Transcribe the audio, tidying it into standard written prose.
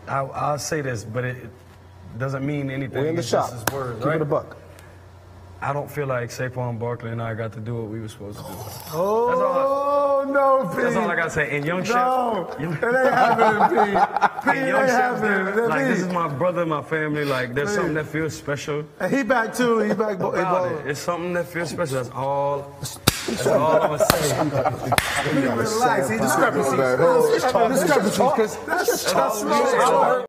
I'll say this, but it doesn't mean anything. We're in the shop. It's just words, Keep right? it a buck. I don't feel like Saquon, Barkley, and I got to do what we were supposed to do. Oh, no, P. That's all I got to say. And young Shep. No, it ain't happening, P. P, it ain't happening. Like, this is my brother, my family. Like, there's something that feels special. And he back, too. He back. It's something that feels special. That's all I'm going to say. Relax. Discrepancies. Discrepancies. That's